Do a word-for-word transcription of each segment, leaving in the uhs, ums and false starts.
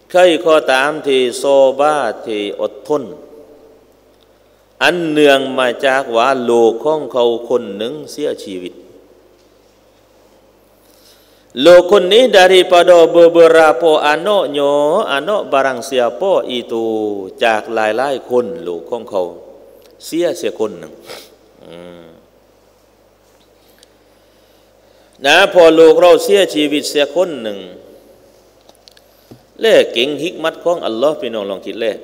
ใครก็ตามที่โซบาที่อดทนอันเนื่องมาจากว่าลูกของเขาคนหนึ่งเสียชีวิตลูกคนนี้ daripada beberapa anaknya anak barang siapa itu จากหลายๆคนลูกของเขาเสียเสียคนหนึ่งนะพอลูกเราเสียชีวิตเสียคนหนึ่งเล่เก่งฮิกมัตของอัลลอฮ์พี่น้องลองคิดเล่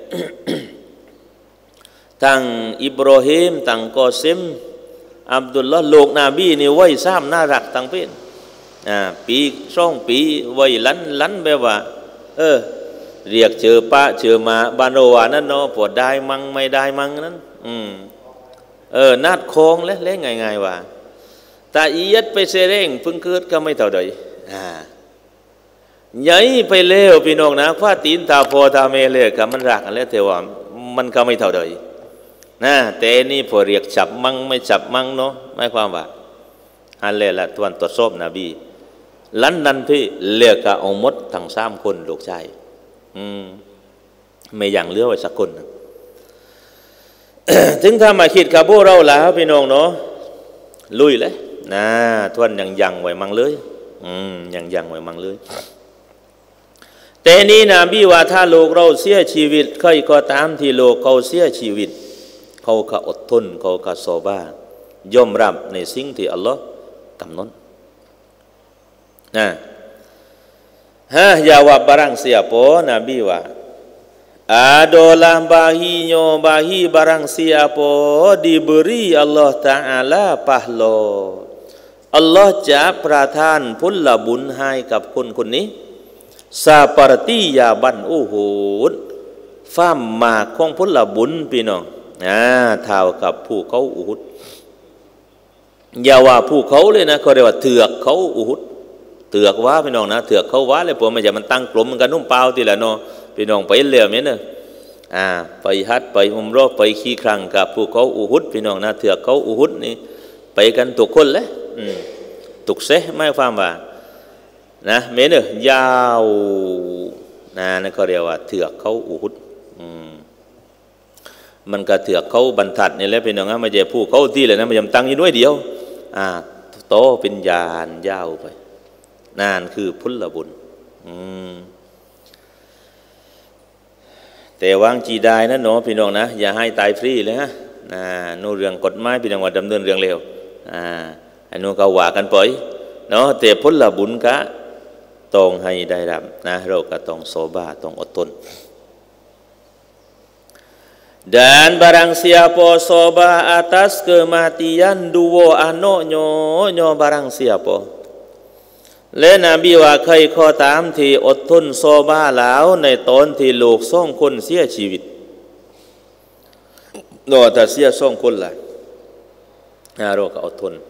ทั้งอิบราฮิมทั้งกอซิมอับดุลลาห์ลูกนบีนี่ไว้ซ้ำน่ารักทั้งเป็นอ่าปีสองปีไว้ลันลันแบบว่าเออเรียกเจอป้าเจอมาบานโรวานั่นเนาะปวดได้มั่งไม่ได้มั่งนั้นอืมเออนัดโค้งเล่นๆง่ายๆว่าแต่อียัดไปเสร่งพึ่งเกิดก็ไม่เท่าใดอ่าใหญ่ไปเลี้ยวพี่น้องนะคว้าตีนตาพอตาเมเลยกับมันรักกันแล้วแต่ว่ามันก็ไม่เท่าใดนะแต่นี่พอเรียกจับมั่งไม่จับมั่งเนาะไม่ความว่าอันเลยละทวนตรวจสอบนบีลันนันพี่เลือกกับองมดทั้งสามคนลูกชายอืมไม่อย่างเลือกไว้สักคน ถึงถ้ามาคิดกับพวกเราแล้วพี่น้องเนาะลุยเลยนะทวนยังยังไว้มั่งเลยอืมยังยังไว้มั่งเลยแต่นี้นบีว่าถ้าโลกเราเสียชีวิตใครก็ตามที่โลกเขาเสียชีวิตเขาก็อดทนเขาก็ซอบายอมรับในสิ่งที่อัลลอฮ์กำหนดนะฮะอย่าว่าบารังเสียโปนบีว่าadalah bahinya bahi barang siapa diberi Allah Ta'ala ปะโลอัลลอฮ์จะประทานผลบุญให้กับคนคนนี้seperti ya ban Uhud ฟ้ามมากของผลบุญพี่น้องอ่าเท่ากับภูเขาอูฮุดอย่าว่าภูเขาเลยนะเขาเรียกว่าเถือกเขาอูฮุดเถือกว่าพี่น้องนะเถือกเขาว่าเลยผมไม่ใช่มันตั้งกลมมันกันนุ่มเปล่าทีละเนาะพี่น้องไปเลี้ยวเนี่ยนะอ่าไปฮัดไปอุมรอไปขี้ครั้งกับภูเขาอูฮุดพี่น้องนะเถือกเขาอูฮุดนี่ไปกันทุกคนเลยอืมตุกเสไม่ฟังว่านะเมนเนยาวนะนั่นเขาเรียกว่าเถือกเขาอูฮุดอืมมันก็เถือกเขาบรรทัดนี่แหละพี่น้องนะไม่ใช่ภูเขาที่เลยนะมันยังตั้งอยู่ด้วยเดียวอ่าโตเป็นยานยาวไปนั่นคือพุทธบุญอืมแต่วางจีได้นะเนาะพี่น้องนะอย่าให้ตายฟรีเลยฮะนะนู่นเรื่องกฎหมายพี่น้องว่าดำเนินเรื่องเร็วอ่าไอ้นู่นก็ว่ากันไปเนาะแต่พุทธบุญก็ต้องให้ได้รับนะเราก็ต้องโซบาต้องอดทนdan barang siapa soba atas kematian dua anaknya nya barang siapa และนบีว่าใครข้อตามที่อดทนโซบาแล้วในตอนที่ลูกสองคนเสียชีวิตโน่ถ้าเสียสองคนล่ะเราก็อดทน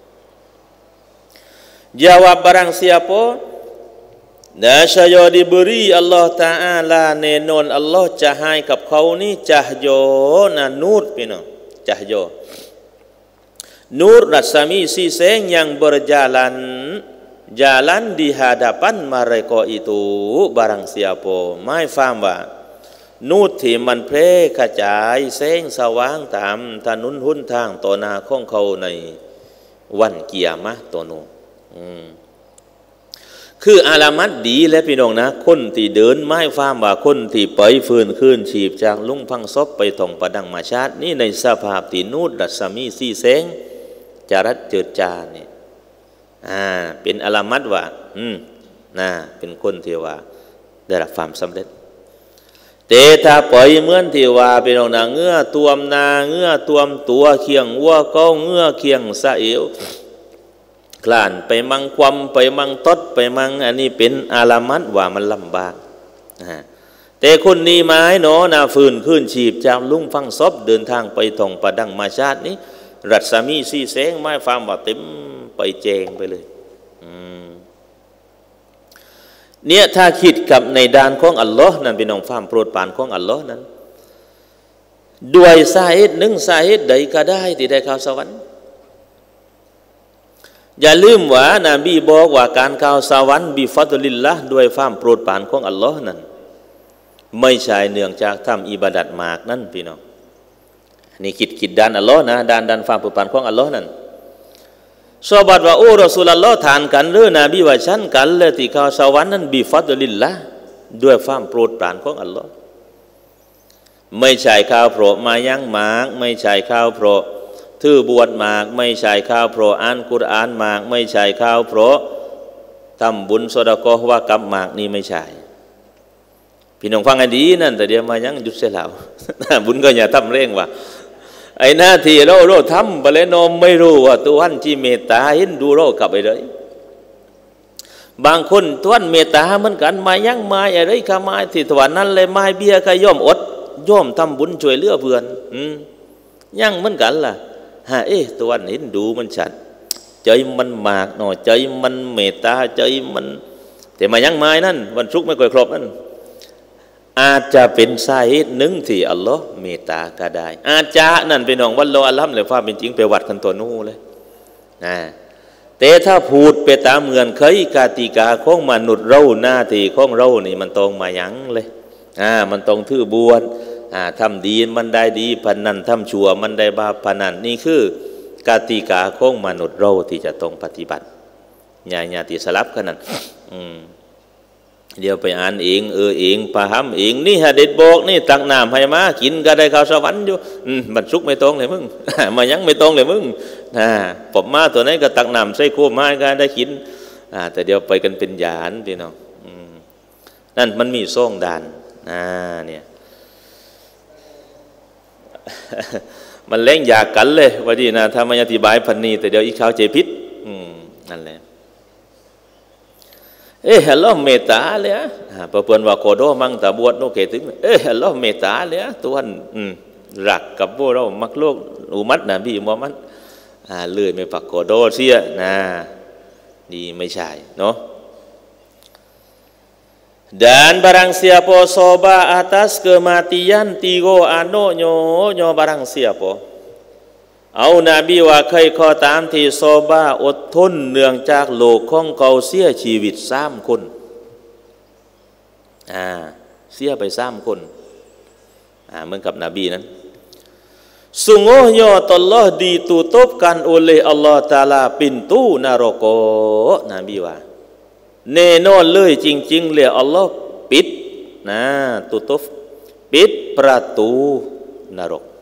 jawab barang siapa dan saya diberi Allah Ta'ala แน่นอนอัลลอฮ์จะให้กับเขานี่จาฮโยนะนูรพี่น้องจาฮโยนูรรัศมีสีแสงyang berjalan jalan di hadapan mereka itu barang siapa หมายความว่านูรที่มันแพร่กระจายแสงสว่างตามถนนหนทางต่อหน้าของเขาในวันกิยามะห์ตัวนู้นอืมคืออาลามัดดีและพี่น้องนะคนที่เดินไม้ฟ้ามว่าคนที่ไปฟื้นคืนชีพจากลุ่งพังซบไปท่องประดังมาชาตินี่ในสภาพที่นูดรัศมีสีแสงจารัดเจิดจานี่อ่าเป็นอาลามัดว่าอืมนะเป็นคนที่ว่าได้รับความสำเร็จแต่ถ้าปล่อยเหมือนที่ว่าพี่น้องนะเงื่อตัวมนาเงื่อตัวมตัวเคียงวัวก็เงื่อเคียงสะเอวคลานไปมังความไปมังตดไปมังอันนี้เป็นอาลามัดว่ามันลำบากแต่คนนี้ไม้เนาะนาฟื้นขึ้นชีพจากลุ่งฟังซบเดินทางไปท่องประดังมาชาตินี้รัศมีสีแสงไม้ฟาร์มว่าเต็มไปแจงไปเลยเนี่ยถ้าคิดกับในด้านของอัลลอฮ์นั่นเป็นน้องฟาร์มโปรดปรานของอัลลอฮ์นั้นด้วยสาเหตุหนึ่งสาเหตุใดก็ได้ที่ได้เข้าสวรรค์อย่าลืมว่านบีบอกว่าการเข้าสวรรค์บิฟัดลิลละด้วยความโปรดปรานของอัลลอฮ์นั้นไม่ใช่เนื่องจากทำอิบาดัตมากนั่นพี่น้องนี่คิดคิดด้านอัลลอฮ์นะด้านด้านความผูกพันของอัลลอฮ์นั่นซอบัดว่าโอ้รอซูลุลลอฮ์ทานกันหรือนบีว่าฉันกันเลยที่เขาสวรรค์นั้นบิฟัดลิลละด้วยความโปรดปรานของอัลลอฮ์ไม่ใช่ข้าวโปรมายังหมากไม่ใช่ข้าวโปรถือบวชหมากไม่ใช่ข้าวโปรอ่านกุรอานหมากไม่ใช่ข้าวโปรทำบุญซอดะกอฮ์ว่ากับหมากนี่ไม่ใช่พี่น้องฟังให้ดีนั่นแต่เดี๋ยวมายังหยุดเสียแล้วบุญก็อย่าทำเร่งว่าไอ้หน้าที่เราเราทำไปเลยนมไม่รู้ว่าตัวอันที่เมตตาเห็นดูเรากลับไปเลยบางคนตัวอันเมตตาเหมือนกันมายังมาอะไรข้ามาที่ถวันนั้นเลยมาเบี้ยก็ย่อมอดย่อมทำบุญช่วยเหลือเพื่อนยังเหมือนกันล่ะฮะเอ๊ะตัวอันเห็นดูมันชัดใจมันมากหน่อยใจมันเมตตาใจมันแต่มายังมานั่นวันศุกร์ไม่ค่อยครบนั่นอาจจะเป็นสาเหตุหนึ่งที่อัลลอฮ์เมตตาก็ได้อาจจะนั่นเป็นน้องวันโลอัลลัมเลยฟ้าเป็นจริงไปวัดกันตัวนู้เลยนะแต่ถ้าพูดไปตามเงื่อนไขกติกาของมนุษย์เราหน้าที่ของเรานี่มันตรงมายังเลยอ่ามันตรงถือบวชอ่าทำดีมันได้ดีพนันทำชั่วมันได้บาปพนันนี่คือกติกาของมนุษย์เราที่จะต้องปฏิบัติญาญาติสลับกันนั่นอืมเดี๋ยวไปอ่านเองเออเองปะห้ำเองนี่ฮะเด็ดบอกนี่ตักน้ำให้มากินก็ได้ข้าวสวรรค์อยู่อืมบรรทุกไม่ตรงเลยมึง มายังไม่ตรงเลยมึงนะปอบมาตัวนี้ก็ตักน้ำใส่ขั้วไม้ก็ได้กินอ่าแต่เดี๋ยวไปกันเป็นยานพี่น้องอืมนั่นมันมีซ่องด่านอ่าเนี่ย มันเล่งอยากกันเลยว่าดีนะถ้าไม่อธิบายพันนี้แต่เดี๋ยวอีกข้าวเจพิษอืมนั่นแหละเอ๊ะอัลลอฮ์เมตตาเลยอ่ะพอเพื่อนว่าโคโดมังตาบวชโนเกถึงเอ๊ะอัลลอฮ์เมตตาเลยอ่ะตัวนั้นรักกับพวกเรามักโลกอุมัดนะพี่มุฮัมมัดอ่าเลยไม่ปักโคโดเสียนะนี่ไม่ใช่เนาะ Dan barang siapa soba atas kematian tiga anak nyo nyo barang siapaเอานบีว่าใครก็ตามที่โซบาอดทนเนื่องจากโลกของเขาเสียชีวิตสามคนอ่าเสียไปสามคนอ่าเหมือนกับนบีนั้น Sungguhnya telah ditutupkan oleh Allah Ta'ala pintu neraka นบีว่าแน่นอนเลยจริงๆเลยอัลลอฮ์ปิดนะตุตุฟปิดประตูนรก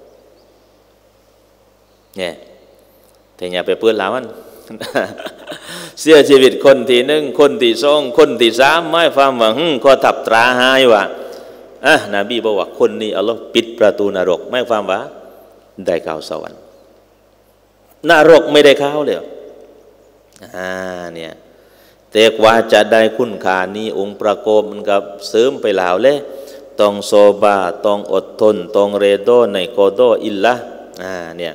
เนี่ยแต่อย่าไปเปิดหลามัน เสียชีวิตคนที่หนึ่งคนที่สองคนที่สามไม่ฟังว่าหึขอทับตราหายว่าอ่ะนบีบอกว่าคนนี้อัลลอฮ์ปิดประตูนรกไม่ฟังว่าได้เข้าสวรรค์นรกไม่ได้เข้าเลยอ่าเนี่ยแต่กว่าจะได้คุณค่านี้องค์ประกอบมันกับเสริมไปแล้วเลยต้องโซบาต้องอดทนต้องเรโดในโกโดอิลละอ่าเนี่ย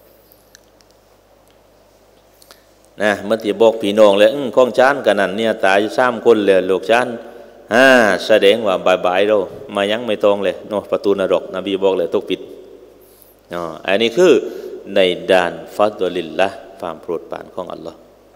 นะเมื่อที่บอกพี่น้องเลยของฉันกันนั่นเนี่ยตายสามคนเลยลูกฉันอ่าแสดงว่าบายบายเรามายังไม่ตรงเลยเนาะประตูนรกนบีบอกเลยทุกปิดเนาะอันนี้คือในด้านฟัดลิลละความโปรดปรานของอัลลอฮ์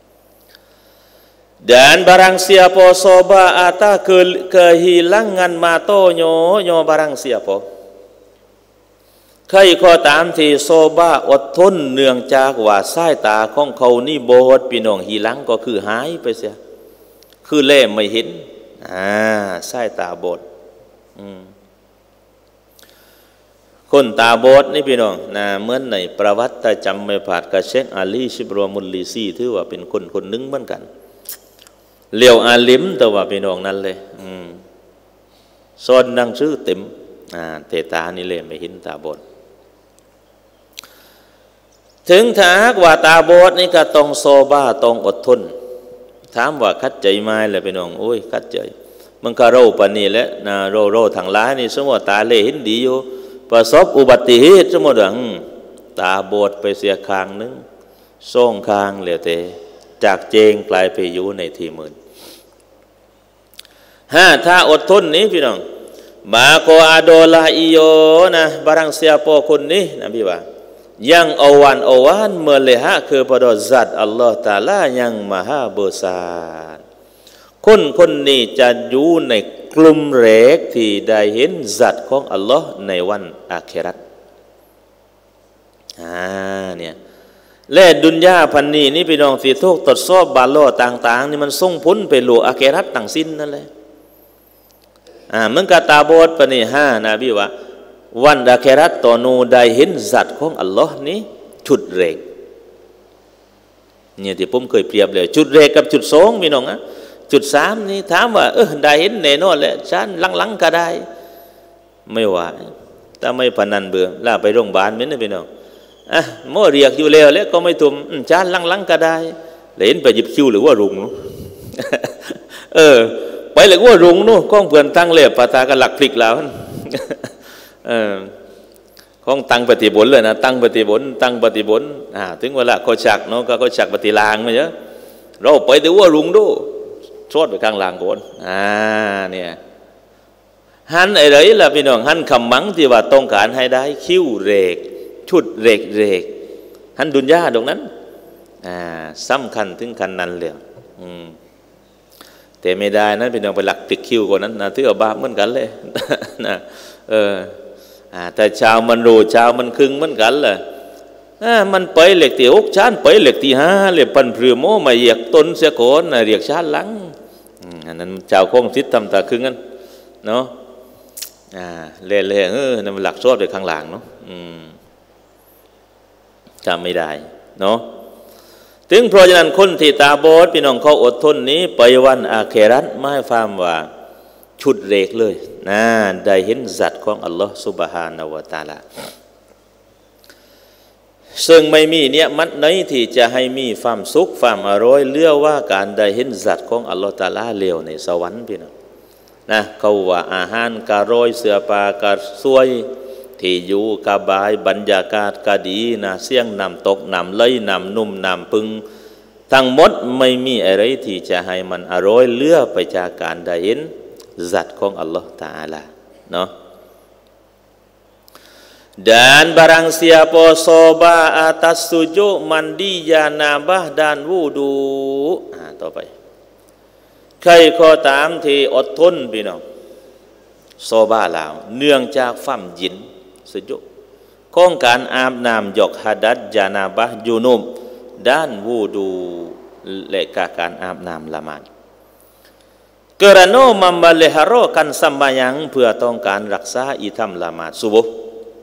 Dan barang siapa soba atau kehilangan matonyo nyo barang siapa ใครก็ตามที่โซบาอดทนเนื่องจากว่าสายตาของเขานี่บอดพี่น้องหีหลังก็คือหายไปเสียคือเล่ไม่เห็นอ่าสายตาบอดคนตาบอดนี่พี่น้องนะเหมือนในประวัติจำไม่ผ่านกับเชคอาลีชิบรอมุลลีซีถือว่าเป็นคนคนนึงเหมือนกันเลี้ยวอาลิมแต่ว่าพี่น้องนั้นเลยสอนหนังสือเต็มเตตานี่เลยไม่เห็นตาบอดถึงถ้าว่าตาบอดนี่ก็ต้องโซบาต้องอดทนถามว่าคัดใจไหมเลยพี่น้องโอ้ยคัดใจมันก็เราปนี่แหละนะเราเราทางร้ายนี่สมมติตาเล่เห็นดีอยู่ประสบอุบัติเหตุสมมติว่าตาบอดไปเสียข้างนึงส่งข้างเหลือแต่จากเจงกลายไปอยู่ในที่มืดฮะถ้าอดทนนี้พี่น้องมาโกอาโดลาอิโยนะบารางเสียโปคนนี้นะพี่ว่ายังอวันอวันเมเลหะคือพระจัตอัลลอฮฺตาลายังมหาเบศาคนคนนี้จะอยู่ในกกลุ่มแรกที่ได้เห็นสัตว์ของอัลลอฮ์ในวันอาคิเราะห์อ่าเนี่ยและดุนยาพันนี้นี่พี่น้องที่ทุกตรวจสอบบาโลต่างๆนี่มันส่งผลไปโลกอาคิเราะห์ทั้งสิ้นนั่นแหละอ่าเหมือนกับตาบอดปะนี่ห้านะพี่ว่าวันอาคิเราะห์ตอนูได้เห็นสัตว์ของอัลลอฮ์นี้ชุดแรกเนี่ยที่ผมเคยเปรียบเลยจุดแรกกับจุดสองพี่น้องอ่ะจุดสามนี่ถามว่าเออได้เห็นแน่นอนแหละฉันหลังๆก็ได้ไม่ว่าถ้าไม่พนันเบื่อล่าไปโรงพยาบาลเหมือนนะพี่น้องอ่ะหมอเรียกอยู่แล้วแล้วก็ไม่ตุ่มฉันหลังๆก็ได้เห็นไปหยิบคิวหรือว่ารุงเออไปเลยว่ารุงนู้ก้องเพื่อนตั้งเล็บปะตากันหลักพลิกแล้วเออข้องตั้งปฏิบนเลยนะตั้งปฏิบนตั้งปฏิบนอ่าถึงเวลาเขาฉักเนาะก็เขาฉักปฏิลางมาเยอะเราไปดูว่ารุงดูชดไปข้างล่างก่อนอ่าเนี่ยหันไอ้ไรล่ะพี่น้องหันคำมังที่ว่าต้องการให้ได้คิ้วเรกชุดเรกเรกหันดุนยาตรงนั้นอ่าสำคัญถึงคันนั้นเลยอืมแต่ไม่ได้นั้นพี่น้องไปหลักติดคิ้วกว่านั้นนะถือว่าบาปเหมือนกันเลยนะเอออ่าแต่ชาวมันรู้ชาวมันคึงเหมือนกันเลยอ่ามันไปเหล็กที่หกชั้นไปเหล็กที่ห้าเหล็กปันเปลือโมมาเหยียกต้นเสียก่อนนะเรียกชาติหลังอันนั้นชาวคงทิศทำตาคึงกันเนาะอ่าเล่เล่เออนั่นมันหลักโซดไปข้างหลังเนาะอืมจำไม่ได้เนาะถึงเพราะฉะนั้นคนที่ตาบอดพี่น้องเขาอดทนนี้ไปวันอาคิเราะห์ไม่ฟังว่าชุดเรกเลยนะได้เห็นสัตว์ของอัลลอฮฺซุบฮานะฮูวะตะอาลาซึ่งไม่มีเนี่ยมัดไหนที่จะให้มีความสุขความอร่อยเลื่อว่าการได้เห็นสัตว์ของอัลลอฮฺตะอาลาเลวในสวรรค์พี่น้องนะเขาว่าอาหารการ้อยเสือปลากระซวยที่อยู่กาบายบรรยากาศกาดีนะเสียงนำตกนำเลยนำนุ่มนำพึงทั้งหมดไม่มีอะไรที่จะให้มันอร่อยเลื่อไปจากการได้เห็นสัตว์ของอัลลอฮฺตะอาลาเนาะdan barang siapa soba atas sujud mandi janabah dan wudu อ่าต่อไปใครก็ตามที่อดทนพี่น้องโซบาลาวเนื่องจากฟั่มยินสุจุของการอาบน้ำยกฮัดัดจานาบะยูนุมด้านวูดูและการอาบน้ำละหมาดเกรโนมัมบาเลฮาโรกันสัมบายังเพื่อต้องการรักษาอิธรรมละหมาดซุบฮ์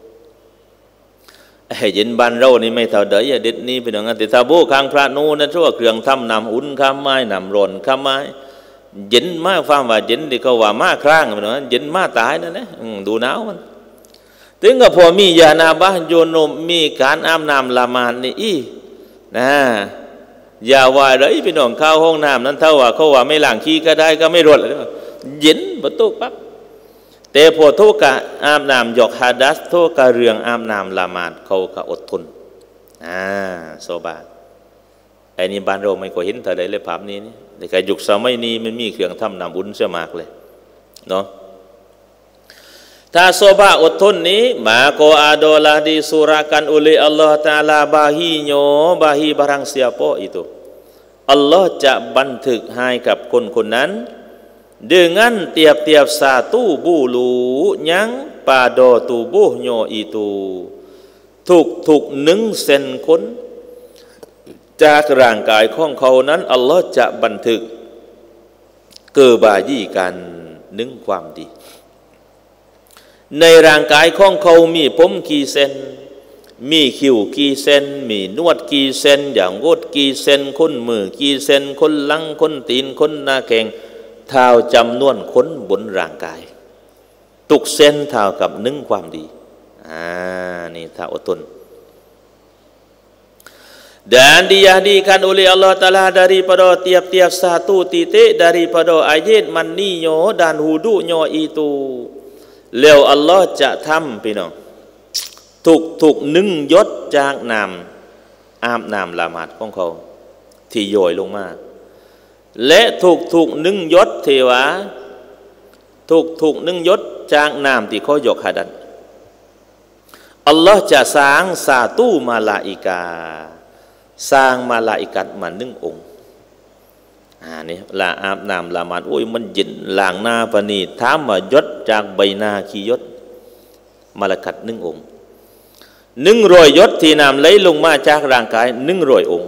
ไอ้ยินบ้านเรานี่ไม่เท่าเดยเด็ดนี้เป็นอย่างนั้นแต่ถ้าโบข้างพระนูนั่นชั่วเครื่องทำน้ำอุ่นข้ามไม้น้ำร้อนข้ามไม้ยินมาฟังว่ายินที่เขาว่ามาครั้งเป็นอย่างนั้นยินมาตายนั่นนะดูหนาวมันถึงกับพอมียานาบะโยนมมีการอาบน้ำละหมาดนี่อีนะอย่าว่าเลยพี่น้องเข้าห้องน้ำนั้นเท่าว่าเขาว่าไม่ล้างขี้ก็ได้ก็ไม่รวดเลยยินประตูปั๊บแต่พอโทษกะอาบน้ำยกฮาดัสโทษกะเรื่องอาบน้ำละหมาดเขาก็อดทนอ่าโซบาไอ้นี่บ้านเราไม่ค่อยเห็นแต่ใดเลยภาพนี้นี่ในการยุคสมัยนี้มันมีเครื่องทำน้ำอุ่นเสียมากเลยเนาะถ้าโซบาอดทนนี้มาโกอาโดลาdi surakan oleh Allah Taala bahinya bahi barang siapa ituอัลลอฮ์จะบันทึกให้กับคนคนนั้นdengan tiap-tiap satu bulu yang pada tubuhnya itu ทุกๆหนึ่งเซนคนจากร่างกายของเขานั้นอัลลอฮ์จะบันทึกเกิดบายีกันหนึ่งความดีในร่างกายของเขามีผมกี่เซนมีคิ้วกี่เซนมีนวดกี่เซนอย่างงดกี่เซนคนมือกี่เซนคนหลังคนตีนคนหน้าแข้งเท่าจำนวนคนบนร่างกายทุกเส้นเท่ากับหนึ่งความดีอ่านี่ถ้าอดทน dan diyahdikan oleh Allah Ta'ala daripada tiap-tiap satu titik daripada ayat manninya dan wudunya itu แล้วอัลลอฮ์จะทำพี่น้องทุกๆหนึ่งหยดจากน้ำอาบน้ำละหมาดของเขาที่โยยลงมาและทุกๆหนึ่งหยดเทวาทุกๆหนึ่งหยดจากน้ำที่เขายกหาดันอัลลอฮ์จะสร้างสาตูมาลาอิกาสร้างมาลาอิกัตมาหนึ่งองค์อ่านี่ลาอาบน้ำละหมาดโอ้ยมันเย็นล้างหน้าปนีถามว่ายศจากใบหน้าขี้ยศมลกัดหนึ่งองค์หนึ่งรอยยศที่น้ำไหลลงมาจากร่างกายหนึ่งรอยองค์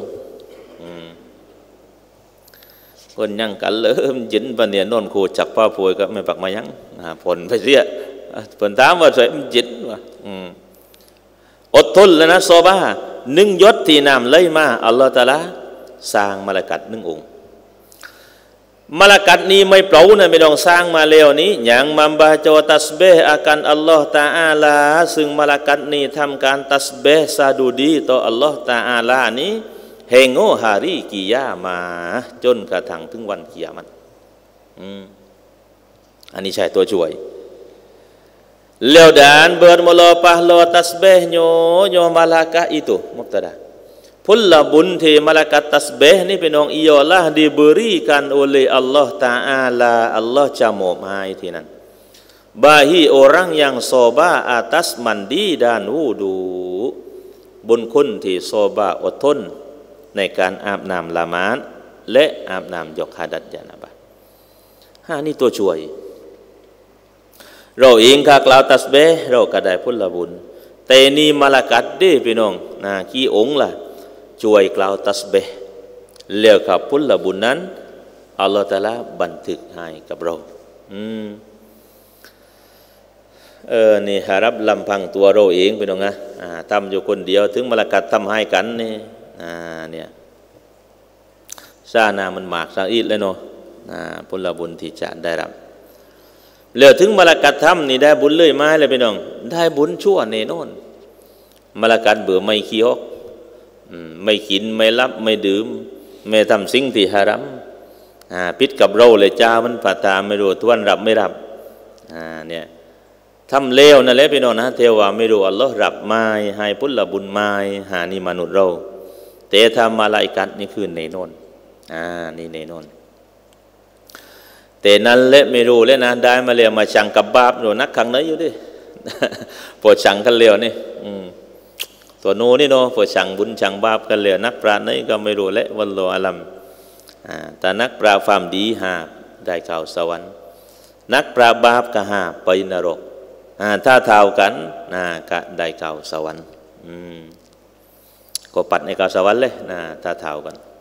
คนยังกันเริ่มยินปะเนี่ยนนโคจับป้าป่วยก็ไม่ปักมายังผลไปเสียผลถามว่าใส่มันยินวะอดทนแล้วนะโซบาหนึ่งยศที่นำเลยมาอัลลอฮฺตะลาสร้างมลกัดหนึ่งองค์มลกัดนี้ไม่เปล่านะไม่ต้องสร้างมาเลวนี้อย่างมัมบาโจตัสเบห์อาการอัลลอฮฺตาอาลาซึ่งมลกัดนี้ทำการตัสเบห์ซาดูดีต่ออัลลอฮฺตาอาลานี้เฮงโอฮารีกิยามาจนกระทั่งถึงวันกิยามัตอันนี้ใช่ตัวช่วยแล้วดานเบิร์มโลปะโลตัสเบห์โยโยมาลากะituมุตตะดาพุลละบุญที่มาลากัตตัสเบห์นี่เป็นองค์อิยอlah diberikan oleh Allah Taala Allah camomaiที่นั้นbagi orang yang soba atas mandi dan wudu บุญคุณที่โซบาอดทนในการอาบน้ำละหมาดและอาบน้ำยกหะดัษญานะบะฮะนี่ตัวช่วยเราเองก็กล่าวตัสเบห์เราก็ได้ผลบุญแต่นี่มาลากัตเด้พี่น้องนะกี่องค์ล่ะช่วยกล่าวตัสเบห์แล้วกับผลบุญนั้นอัลลอฮฺตะอาลาบันทึกให้กับเราอืมเออนี่หารับลำพังตัวเราเองพี่น้องนะอ่าทำอยู่คนเดียวถึงมาลากัตทำให้กันนี่อ่าเนี่ยซานามันหมากซาอีดเลยเนาะอ่าผลบุญที่จะได้รับเหลือถึงมลกัดทำนี่ได้บุญเลยไหมเลยพี่น้องได้บุญชั่วแน่นอนมลกัดเบื่อไม่ขี้ฮอกไม่กินไม่รับไม่ดื่มไม่ทำสิ่งที่ฮารัมอ่าพิษกับเราเลยจ้ามันผ่าตาไม่รู้ทวนรับไม่รับอ่าเนี่ยทำเลวนั่นแหละพี่น้องนะเทวาไม่รู้อัลลอฮ์รับไม่ให้ผลบุญไม่หานี่มนุษย์เราแต่ทำมาลายกัดนี่คือแน่นอนอ่านี่แน่นอนแต่นั้นเละไม่รู้เลยนะได้มาเรียมาชังกับบาปหนูนักขังไหนอยู่ดิปวดชังกันเลี้ยวนี่ตัวโน้นี่เนาะปวดชังบุญชังบาปกันเลี้ยวนักปราชญ์ไหนก็ไม่รู้และวันโลอาลัมแต่นักปราชญ์ความดีหาได้เข้าสวรรค์นักปราชญ์บาปก็หาไปนรกถ้าเท่ากันก็ได้เข้าสวรรค์ก็ปัดในเข้าสวรรค์เลยถ้าเท่ากัน